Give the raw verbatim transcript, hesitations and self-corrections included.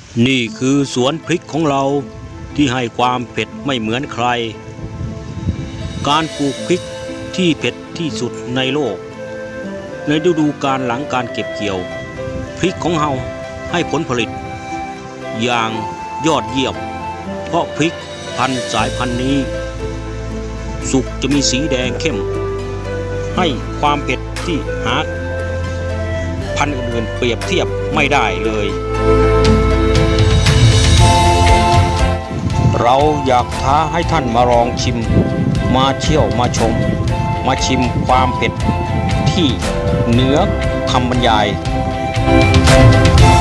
นี่คือสวนพริกของเราที่ให้ความเผ็ดไม่เหมือนใครการปลูกพริกที่เผ็ดที่สุดในโลกในฤดูกาลหลังการเก็บเกี่ยวพริกของเราให้ผลผลิตอย่างยอดเยี่ยมเพราะพริกพันธุ์สายพันธุ์นี้สุกจะมีสีแดงเข้มให้ความเผ็ดที่หาพันธุ์อื่นๆเปรียบเทียบไม่ได้เลยเราอยากท้าให้ท่านมาลองชิมมาเที่ยวมาชมมาชิมความเผ็ดที่เหนือคำบรรยาย